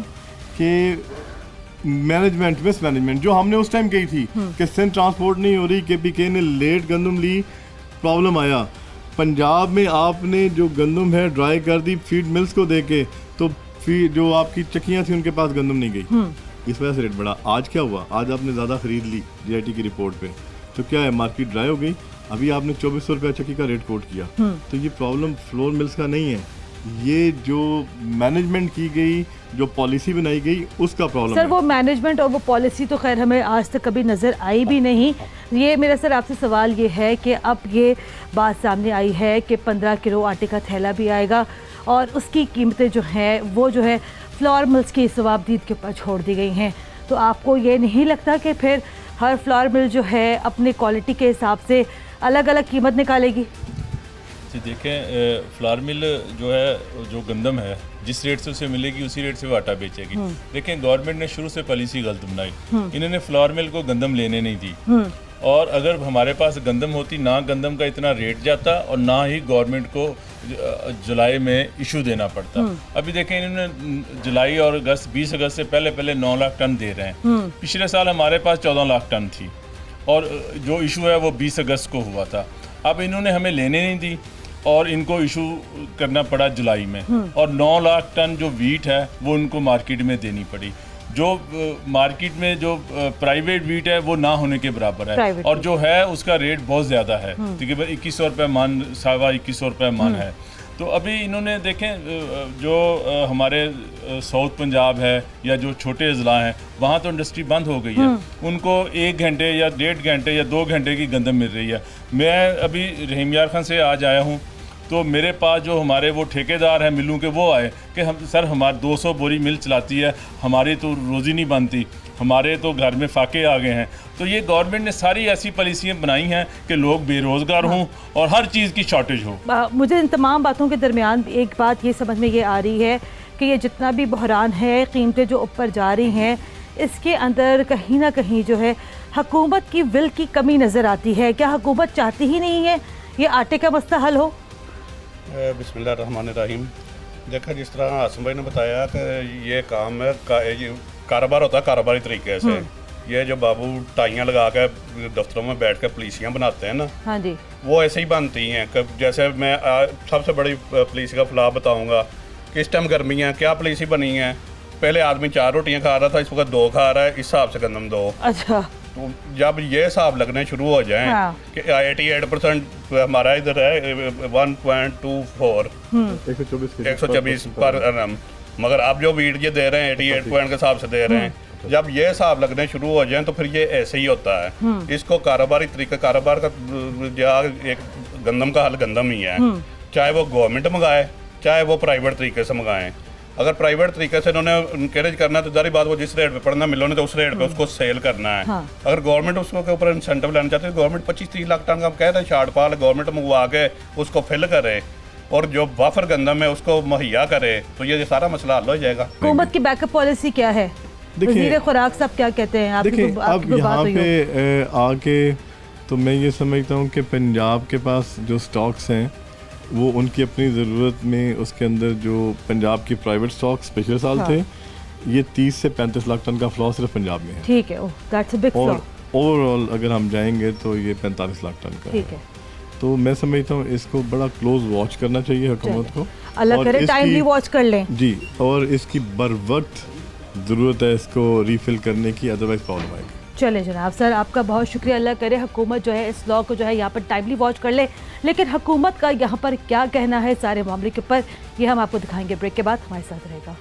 कि मैनेजमेंट मिस मैनेजमेंट जो हमने उस टाइम कही थी कि सिंध ट्रांसपोर्ट नहीं हो रही, के पी के ने लेट गंदम ली, प्रॉब्लम आया। पंजाब में आपने जो गंदम है ड्राई कर दी फीड मिल्स को दे के, तो फीड जो आपकी चक्कियाँ थी उनके पास गंदम नहीं गई, इस वजह से रेट बढ़ा। आज क्या हुआ? आज आपने ज़्यादा खरीद ली जे आई टी की रिपोर्ट पे, तो क्या है, मार्केट ड्राई हो गई। अभी आपने चौबीस सौ रुपया चक्की का रेट कोट किया, तो ये प्रॉब्लम फ्लोर मिल्स का नहीं है, ये जो मैनेजमेंट की गई, जो पॉलिसी बनाई गई, उसका प्रॉब्लम सर। वो मैनेजमेंट और वो पॉलिसी तो खैर हमें आज तक कभी नज़र आई भी नहीं। ये मेरा सर आपसे सवाल ये है कि अब ये बात सामने आई है कि पंद्रह किलो आटे का थैला भी आएगा और उसकी कीमतें जो हैं वो जो है फ्लोर मिल्स की सवाबदीद के ऊपर छोड़ दी गई हैं। तो आपको ये नहीं लगता कि फिर हर फ्लोर मिल जो है अपने क्वालिटी के हिसाब से अलग अलग कीमत निकालेगी? जी देखें, फ्लावर मिल जो है, जो गंदम है जिस रेट से उसे मिलेगी उसी रेट से वो आटा बेचेगी। देखें, गवर्नमेंट ने शुरू से पॉलिसी गलत बनाई, इन्होंने फ्लावर मिल को गंदम लेने नहीं दी, और अगर हमारे पास गंदम होती, ना गंदम का इतना रेट जाता और ना ही गवर्नमेंट को जुलाई में इशू देना पड़ता। अभी देखें, इन्होंने जुलाई और अगस्त, बीस अगस्त से पहले पहले नौ लाख टन दे रहे हैं। पिछले साल हमारे पास चौदह लाख टन थी और जो इशू है वो बीस अगस्त को हुआ था। अब इन्होंने हमें लेने नहीं दी और इनको इशू करना पड़ा जुलाई में, और नौ लाख टन जो वीट है वो उनको मार्केट में देनी पड़ी। जो मार्केट में जो प्राइवेट वीट है वो ना होने के बराबर है, और जो है उसका रेट बहुत ज़्यादा है, तकरीबन इक्कीस सौ रुपये मान, सवा इक्कीस सौ रुपये मान है। तो अभी इन्होंने देखें, जो हमारे साउथ पंजाब है या जो छोटे अजला हैं वहाँ तो इंडस्ट्री बंद हो गई है, उनको एक घंटे या डेढ़ घंटे या दो घंटे की गंदम मिल रही है। मैं अभी रहीम यार खान से आज आया हूँ, तो मेरे पास जो हमारे वो ठेकेदार हैं मिलों के, वो आए कि हम सर हमारे दो सौ बोरी मिल चलाती है, हमारी तो रोज़ी नहीं बनती, हमारे तो घर में फाके आ गए हैं। तो ये गवर्नमेंट ने सारी ऐसी पॉलिसियाँ बनाई हैं कि लोग बेरोज़गार हों और हर चीज़ की शॉर्टेज हो। मुझे इन तमाम बातों के दरमियान एक बात ये समझ में ये आ रही है कि ये जितना भी बहरान है, कीमतें जो ऊपर जा रही हैं, इसके अंदर कहीं ना कहीं जो है हुकूमत की विल की कमी नज़र आती है। क्या हुकूमत चाहती ही नहीं है ये आटे का मसला हल हो? बिस्मिल्लाहिर्रहमानिर्रहीम। देखा, जिस तरह आसम भाई ने बताया कि ये काम है का, ये कारोबार होता है कारोबारी तरीके से। ये जो बाबू टाइयाँ लगा के दफ्तरों में बैठ कर पुलिसियाँ बनाते हैं ना, हाँ जी, वो ऐसे ही बनती हैं। जैसे मैं आ, सबसे बड़ी पुलिस का फलाह बताऊँगा कि इस टाइम गर्मियाँ क्या पुलिस बनी है। पहले आदमी चार रोटियाँ खा रहा था, इस वक्त दो खा रहा है, इस हिसाब से गंदम दो। अच्छा, तो जब ये हिसाब लगने शुरू हो जाएं हाँ। कि एटी एट परसेंट हमारा इधर है वन पॉइंट टू फोर एक सौ चौबीस पर एनम, मगर आप जो वीट ये दे रहे हैं एटी एट पॉइंट के हिसाब से दे रहे हैं। जब ये हिसाब लगने शुरू हो जाएं तो फिर ये ऐसे ही होता है। इसको कारोबारी तरीका, कारोबार का एक गंदम का हल गंदम ही है, चाहे वो गवर्नमेंट मंगाए चाहे वो प्राइवेट तरीके से मंगाएं। अगर प्राइवेट तरीके से उन्होंने इनकरेज करना है तो जारी बात, वो जिस रेट पे पड़ना मिलों ने तो उस रेट पे उसको सेल करना है। हाँ। अगर गवर्नमेंट उसको के ऊपर इंसेंटिव लेना चाहती है, गवर्नमेंट पच्चीस तीस लाख टन का हम कहते हैं शार्ट पाल गवर्नमेंट मंगवा के उसको फिल करे और जो वाफर गंदम है उसको मुहैया करे, तो ये सारा मसला हल हो जाएगा। हुकूमत की बैकअप पॉलिसी क्या है? वज़ीर खुराक साहब क्या कहते हैं? देखिए, अब यहाँ पे आके तो मैं ये समझता हूँ कि पंजाब के पास जो स्टॉक्स हैं वो उनकी अपनी ज़रूरत में, उसके अंदर जो पंजाब की प्राइवेट स्टॉक्स पिछले साल हाँ। थे, ये तीस से पैंतीस लाख टन का फ्लॉ सिर्फ पंजाब में है। ठीक है, oh that's a big flaw. और ओवरऑल अगर हम जाएंगे तो ये पैंतालीस लाख टन का ठीक है। तो मैं समझता हूँ इसको बड़ा क्लोज वॉच करना चाहिए हुकूमत को। अल्लाह करे टाइमली वॉच कर लें जी, और इसकी बर वक्त ज़रूरत है इसको रीफिल करने की, अदरवाइज प्रॉब्लम आएगी। चले जनाब, सर आपका बहुत शुक्रिया। अल्लाह करे हुकूमत जो है इस लॉ को जो है यहाँ पर टाइमली वॉच कर ले, लेकिन हुकूमत का यहाँ पर क्या कहना है सारे मामले के ऊपर, ये हम आपको दिखाएंगे ब्रेक के बाद। हमारे साथ रहेगा।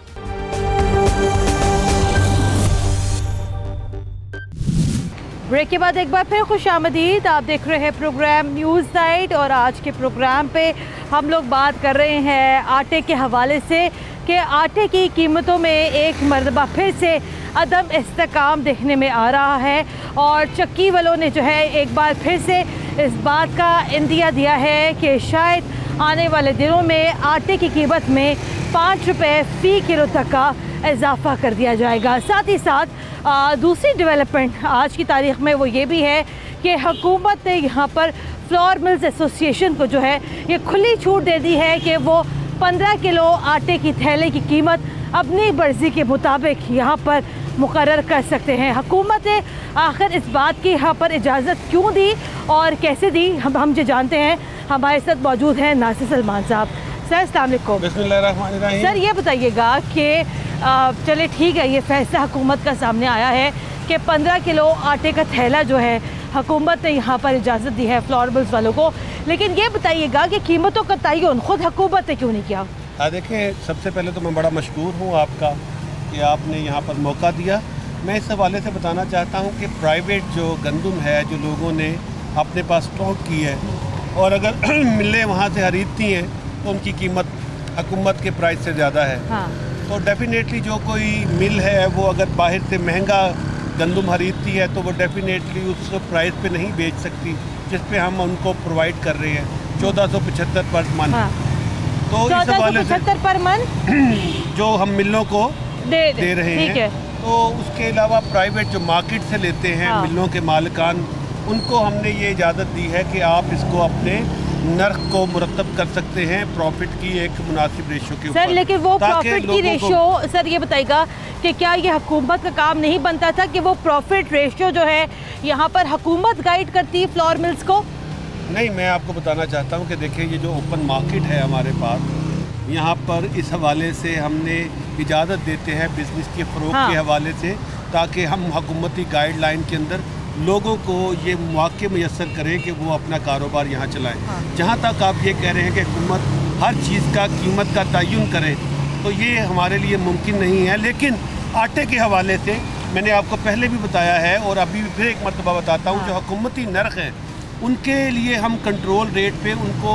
ब्रेक के बाद एक बार फिर खुशामदीद। आप देख रहे हैं प्रोग्राम न्यूज़ नाइट और आज के प्रोग्राम पे हम लोग बात कर रहे हैं आटे के हवाले से कि आटे की कीमतों में एक मरतबा फिर से अदम इस्तेकाम देखने में आ रहा है और चक्की वालों ने जो है एक बार फिर से इस बात का इंदिया दिया है कि शायद आने वाले दिनों में आटे की कीमत में पाँच रुपये फ़ी किलो तक का इजाफा कर दिया जाएगा। साथ ही साथ आ, दूसरी डेवलपमेंट आज की तारीख़ में वो ये भी है कि हुकूमत ने यहाँ पर फ्लोर मिल्स एसोसिएशन को जो है ये खुली छूट दे दी है कि वो पंद्रह किलो आटे की थैले की कीमत अपनी मर्ज़ी के मुताबिक यहाँ पर मुकर्रर कर सकते हैं। हुकूमत ने आखिर इस बात की यहाँ पर इजाज़त क्यों दी और कैसे दी, हम हम जो जानते हैं। हमारे साथ मौजूद हैं नासिर सलमान साहब। सर अस्सलाम वालेकुम। बिस्मिल्लाहिर्रहमानिर्रहीम। सर ये बताइएगा कि चले ठीक है, ये फैसला हुकूमत का सामने आया है कि पंद्रह किलो आटे का थैला जो है हुकूमत ने यहाँ पर इजाज़त दी है फ्लोर मिल्स वालों को, लेकिन ये बताइएगा कि कीमतों का तयन खुद हुकूमत ने क्यों नहीं किया? हाँ, देखिए, सबसे पहले तो मैं बड़ा मशकूर हूँ आपका कि आपने यहाँ पर मौका दिया। मैं इस हवाले से बताना चाहता हूँ कि प्राइवेट जो गंदम है जो लोगों ने अपने पास स्टॉक की है और अगर मिलें वहाँ से खरीदती हैं तो उनकी कीमत हुकूमत के प्राइस से ज़्यादा है। हाँ। तो डेफिनेटली जो कोई मिल है वो अगर बाहर से महंगा गंदम खरीदती है तो वो डेफिनेटली उस प्राइस पे नहीं बेच सकती जिस पे हम उनको प्रोवाइड कर रहे हैं, चौदह सौ पचहत्तर पर मन। हाँ। तो इस हवाले से पर मन जो हम मिलों को दे, दे, दे रहे हैं, तो उसके अलावा प्राइवेट जो मार्केट से लेते हैं हाँ। मिलों के मालिकान, उनको हमने ये इजाज़त दी है कि आप इसको अपने नर्ख को मुरतब कर सकते हैं प्रॉफिट की एक मुनासिब रेशो के ऊपर। सर लेकिन वो प्रॉफिट की रेशो, सर ये बताइएगा कि क्या ये हुकूमत का काम नहीं बनता था कि वो प्रॉफिट रेशो जो है यहाँ पर हुकूमत गाइड करती है फ्लोर मिल्स को? नहीं, मैं आपको बताना चाहता हूँ कि देखिए, ये जो ओपन मार्केट है हमारे पास, यहाँ पर इस हवाले से हमने इजाज़त देते हैं बिज़नेस के फ़रोग़ हाँ। के हवाले से, ताकि हम हुकूमती गाइडलाइन के अंदर लोगों को ये मौके मैसर करें कि वो अपना कारोबार यहाँ चलाएं। हाँ। जहाँ तक आप ये कह रहे हैं कि हुकूमत हर चीज़ का कीमत का तयन करे, तो ये हमारे लिए मुमकिन नहीं है। लेकिन आटे के हवाले से मैंने आपको पहले भी बताया है और अभी फिर एक मरतबा बताता हूँ, जो हुकूमती नर्ख हैं उनके लिए हम कंट्रोल रेट पे उनको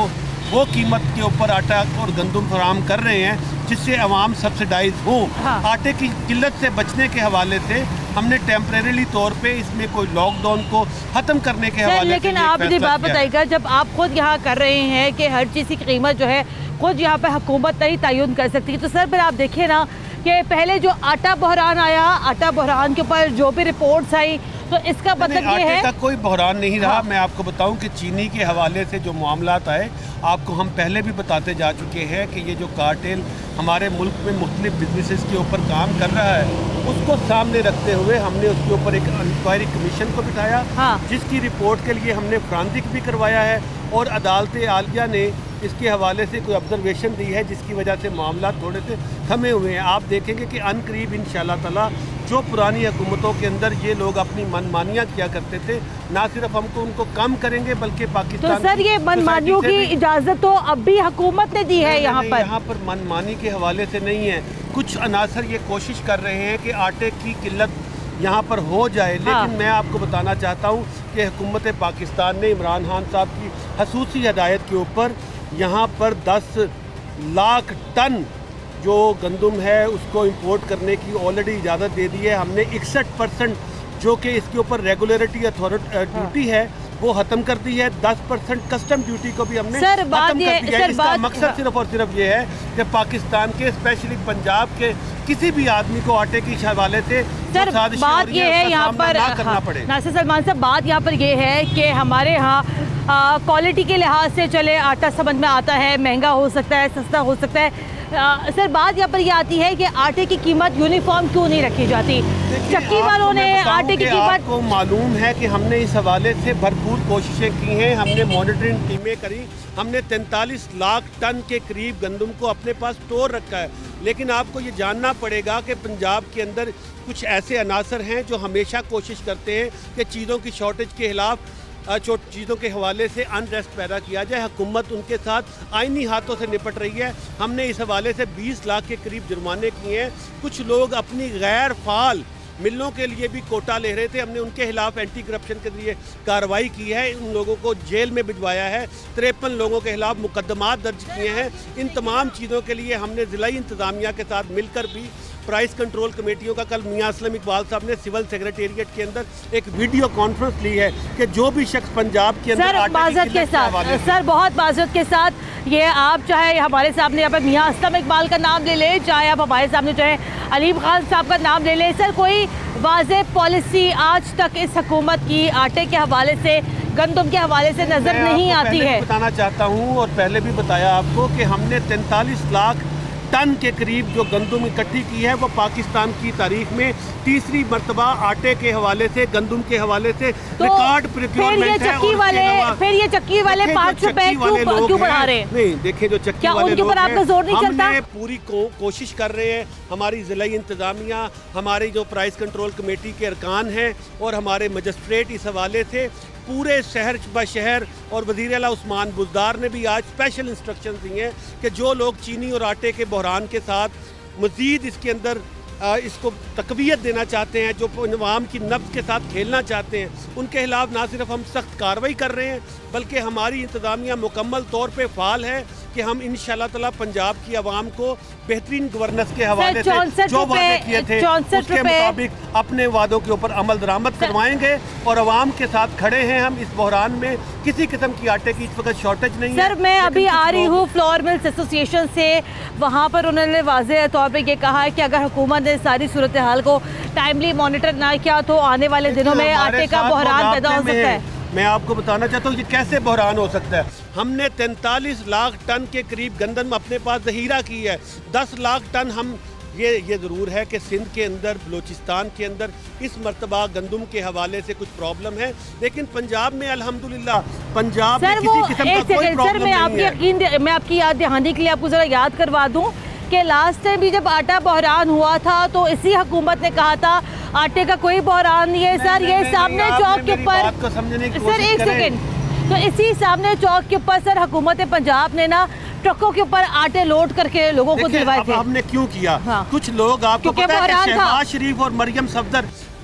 वो कीमत के ऊपर आटा और गंदम फराम कर रहे हैं जिससे अवाम सब्सिडाइज हो। हाँ। आटे की किल्लत से बचने के हवाले से हमने टेम्परेरी तौर पे इसमें कोई लॉकडाउन को ख़त्म करने के हवाले से लेकिन आप मुझे बात बताइएगा, जब आप खुद यहाँ कर रहे हैं कि हर चीज़ की कीमत जो है खुद यहाँ पे हुकूमत नहीं तयन कर सकती, तो सर फिर आप देखिए ना कि पहले जो आटा बहरान आया, आटा बहरान के ऊपर जो भी रिपोर्ट्स आई, तो इसका मतलब ये है आटे का कोई बहरान नहीं रहा। हाँ। मैं आपको बताऊं कि चीनी के हवाले से जो मामलात आए, आपको हम पहले भी बताते जा चुके हैं कि ये जो कार्टेल हमारे मुल्क में मुख्तलिफ बिजनेसेस के ऊपर काम कर रहा है, उसको सामने रखते हुए हमने उसके ऊपर एक इंक्वायरी कमीशन को बिठाया। हाँ। जिसकी रिपोर्ट के लिए हमने फ्रांसिक भी करवाया है और अदालत आलिया ने इसके हवाले से कोई ऑब्जर्वेशन दी है, जिसकी वजह से मामला थोड़े से थमे हुए हैं। आप देखेंगे कि अनकरीब इंशाल्लाह ताला जो पुरानी हुकूमतों के अंदर ये लोग अपनी मनमानियाँ किया करते थे, ना सिर्फ हमको उनको कम करेंगे बल्कि पाकिस्तान तो सर ये मनमानियों की इजाज़त तो अब भी हुकूमत ने दी है यहाँ पर यहाँ पर मनमानी के हवाले से नहीं है। कुछ अनासर ये कोशिश कर रहे हैं कि आटे की किल्लत यहाँ पर हो जाए, लेकिन हाँ। मैं आपको बताना चाहता हूँ कि हुकूमत पाकिस्तान ने इमरान खान साहब की खसूसी हदायत के ऊपर यहाँ पर दस लाख टन जो गंदम है उसको इंपोर्ट करने की ऑलरेडी इजाज़त दे दी है। हमने इकसठ परसेंट जो कि इसके ऊपर रेगुलेटरी अथॉरिटी ड्यूटी है वो ख़त्म कर दी है। दस परसेंट कस्टम ड्यूटी को भी हमने सर बात खत्म ये कर दिया है। इसका मकसद सिर्फ और सिर्फ ये है कि पाकिस्तान के स्पेशली पंजाब के किसी भी आदमी को आटे की हवाले से सर बात ये है यहाँ पर ना करना पड़े। नासिर सलमान साहब बात यहाँ पर ये है कि हमारे यहाँ क्वालिटी के लिहाज से चले आटा समझ में आता है, महंगा हो सकता है, सस्ता हो सकता है। आ, सर बात यहाँ पर ये आती है कि आटे की कीमत यूनिफॉर्म क्यों नहीं रखी जाती? चक्की वालों ने आटे की कीमत को मालूम है कि हमने इस हवाले से भरपूर कोशिशें की हैं, हमने मॉनिटरिंग टीमें करी, हमने तैंतालीस लाख टन के करीब गंदम को अपने पास स्टोर रखा है। लेकिन आपको ये जानना पड़ेगा कि पंजाब के अंदर कुछ ऐसे अनासर हैं जो हमेशा कोशिश करते हैं कि चीज़ों की शॉर्टेज के खिलाफ चीज़ों के हवाले से अनरेस्ट पैदा किया जाए। हुकूमत उनके साथ आईनी हाथों से निपट रही है। हमने इस हवाले से बीस लाख के करीब जुर्माने किए हैं। कुछ लोग अपनी गैर फाल मिलों के लिए भी कोटा ले रहे थे, हमने उनके खिलाफ एंटी करप्शन के लिए कार्रवाई की है, उन लोगों को जेल में भिजवाया है, तिरपन लोगों के खिलाफ मुकदमात दर्ज किए हैं। इन तमाम चीज़ों के लिए हमने ज़िला इंतज़ामिया के साथ मिलकर भी प्राइस कंट्रोल कमेटियों का कल मियां असलम इकबाल साहब ने सिविल सेक्रेटेरिएट के अंदर एक वीडियो कॉन्फ्रेंस ली है कि जो भी शख्स पंजाब के अंदर सर माजरत के साथ सर बहुत माजरत के साथ ये आप चाहे हमारे सामने यहाँ पर मियां असलम इकबाल का नाम ले लें, चाहे आप हमारे सामने जो है अलीम खान साहब का नाम ले लें, सर कोई वाज़ेह पॉलिसी आज तक इस हुकूमत की आटे के हवाले से, गंदम के हवाले से नज़र नहीं आती है। बताना चाहता हूँ और पहले भी बताया आपको कि हमने तैंतालीस लाख टन के करीब जो गंदम इकट्ठी की है वो पाकिस्तान की तारीख में तीसरी मरतबा आटे के हवाले से, गंदम के हवाले से तो रिकॉर्ड प्रोक्योरमेंट है। चक्की वाले फिर ये चक्की वाले पाँच रुपए क्यों क्यों बढ़ा रहे हैं? नहीं देखिए जो चक्की वाले उनके ऊपर आपका जोर नहीं चलता? हमने पूरी को, कोशिश कर रहे हैं, हमारी ज़िला इंतज़ामिया, हमारी जो प्राइस कंट्रोल कमेटी के अरकान हैं और हमारे मजिस्ट्रेट इस हवाले से पूरे शहर ब शहर और वज़ीर आला उस्मान बुज़दार ने भी आज स्पेशल इंस्ट्रक्शन दिए हैं कि जो लोग चीनी और आटे के बहरान के साथ मज़ीद इसके अंदर इसको तकवीयत देना चाहते हैं, जो अवाम की नब्ज़ के साथ खेलना चाहते हैं, उनके खिलाफ ना सिर्फ हम सख्त कार्रवाई कर रहे हैं बल्कि हमारी इंतज़ामिया मुकम्मल तौर पे फ़ाल है कि हम इंशाअल्लाह ताला पंजाब की आवाम को बेहतरीन गवर्नेंस के हवाले से जो वादे किए थे उसके मुताबिक अपने वादों के ऊपर अमल दरामद करवाएंगे और आवाम के साथ खड़े हैं हम। इस बहरान में किसी किस्म की आटे की इस वक्त शॉर्टेज नहीं है। सर मैं अभी आ रही हूँ फ्लोर मिल्स एसोसिएशन से, वहाँ पर उन्होंने वाज़ेह तौर पर यह कहा है कि अगर हुकूमत ने सारी सूरत हाल को टाइमली मॉनिटर ना किया तो आने वाले दिनों में आटे का बहरान पैदा हो सकता है। मैं आपको बताना चाहता हूँ ये कैसे बहरान हो सकता है। हमने तैंतालीस लाख टन के करीब गंदम अपने पास ज़हीरा की है। दस लाख टन हम ये ये ज़रूर है कि सिंध के अंदर, बलूचिस्तान के अंदर इस मरतबा गंदम के हवाले से कुछ प्रॉब्लम है, लेकिन पंजाब में अल्हम्दुलिल्लाह पंजाब में किसी किस्म का कोई प्रॉब्लम नहीं है। आपकी यकीन मैं आपकी याद दहानी के लिए आपको ज़रा याद करवा दूँ कि लास्ट टाइम भी जब आटा बहरान हुआ था तो इसी हुकूमत ने कहा था आटे का कोई बहरान नहीं है। सर ये सामने चौक के ऊपर सर एक सेकेंड तो इसी सामने चौक के ऊपर सर हुकूमत पंजाब ने ना ट्रकों के ऊपर आटे लोड करके लोगों को दिलवाए थे। हमने क्यों किया? हाँ। कुछ लोग आपको पता है कि शहबाज शरीफ और मरियम सफदर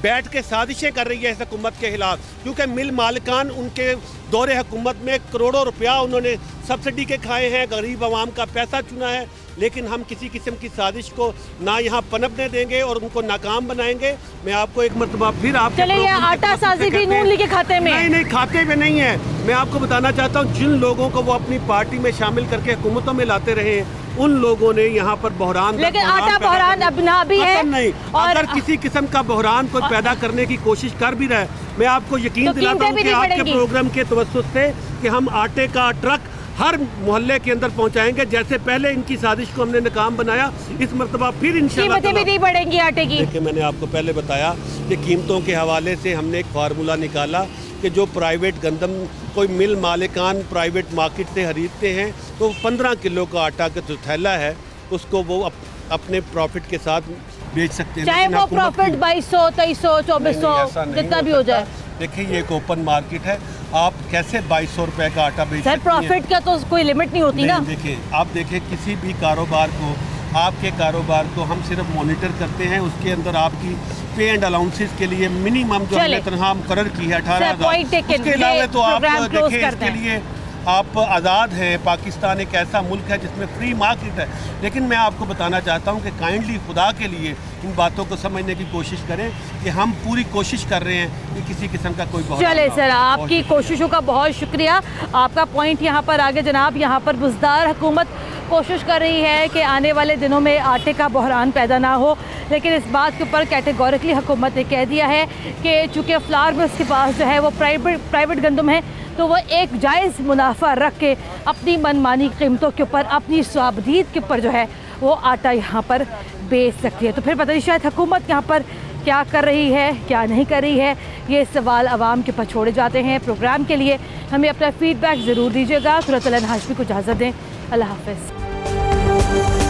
बैठ के साजिशें कर रही है इस हुकूमत के खिलाफ, क्योंकि मिल मालिकान उनके दौरे हुकूमत में करोड़ों रुपया उन्होंने सब्सिडी के खाए हैं, गरीब आवाम का पैसा चुना है, लेकिन हम किसी किस्म की साजिश को ना यहाँ पनपने देंगे और उनको नाकाम बनाएंगे। मैं आपको एक मरतबा फिर आप चलिए, आटा साजी भी नून लीग के खाते में नहीं नहीं खाते में नहीं है। मैं आपको बताना चाहता हूँ, जिन लोगों को वो अपनी पार्टी में शामिल करके हुकूमतों में लाते रहे उन लोगों ने यहाँ पर बहरान, लेकिन आटा बहरान अब ना भी है नहीं। और अगर किसी किस्म का बहरान कोई पैदा करने की कोशिश कर भी रहा है, मैं आपको यकीन तो दिलाता हूँ कि आपके प्रोग्राम के तवज्जुह से कि हम आटे का ट्रक हर मोहल्ले के अंदर पहुंचाएंगे। जैसे पहले इनकी साजिश को हमने नाकाम बनाया, इस मरतबा फिर इंशाल्लाह कीमतें भी नहीं बढ़ेंगी आटे की। देखिए, मैंने आपको पहले बताया कि कीमतों के हवाले से हमने एक फार्मूला निकाला कि जो प्राइवेट गंदम कोई मिल मालिकान प्राइवेट मार्केट से खरीदते हैं तो पंद्रह किलो का आटा का जो थैला है उसको वो अप, अपने प्रॉफिट के साथ बेच सकते हैं, चाहे वो प्रॉफिट बाईस सौ तेईस सौ चौबीस सौ जितना भी हो जाए। देखिए, ये एक ओपन मार्केट है, आप कैसे बाईस सौ रुपए का आटा बेच सकते हैं? प्रॉफिट का तो कोई लिमिट नहीं होती ना। देखिए, आप देखिए किसी भी कारोबार को, आपके कारोबार को हम सिर्फ मॉनिटर करते हैं, उसके अंदर आपकी पे एंड अलाउंसेस के लिए मिनिमम जो हमने तनख्वाह मुकर्रर की है अठारह हज़ार, उसके अलावा तो आप देखिए इसके लिए आप आज़ाद हैं। पाकिस्तान एक ऐसा मुल्क है जिसमें फ्री मार्केट है, लेकिन मैं आपको बताना चाहता हूं कि काइंडली खुदा के लिए इन बातों को समझने की कोशिश करें कि हम पूरी कोशिश कर रहे हैं कि किसी किस्म का कोई बहुत चले सर, आपकी कोशिशों का बहुत शुक्रिया। आपका पॉइंट यहाँ पर आगे जनाब, यहाँ पर बुज़दार हुकूमत कोशिश कर रही है कि आने वाले दिनों में आटे का बहरान पैदा ना हो, लेकिन इस बात के ऊपर कैटेगोरिकली हुकूमत ने कह दिया है कि चूँकि फ्लावर मिल्स के पास जो है वो प्राइवेट प्राइवेट गंदम है, तो वो एक जायज़ मुनाफा रख के अपनी मनमानी कीमतों के ऊपर, अपनी स्वाबदीद के ऊपर जो है वो आटा यहाँ पर बेच सकती है। तो फिर पता नहीं शायद हुकूमत यहाँ पर क्या कर रही है, क्या नहीं कर रही है, ये सवाल आवाम के ऊपर छोड़े जाते हैं। प्रोग्राम के लिए हमें अपना फीडबैक ज़रूर दीजिएगा। सुरतुल हाशमी को इजाज़त दें, अल्लाह हाफ़िज़।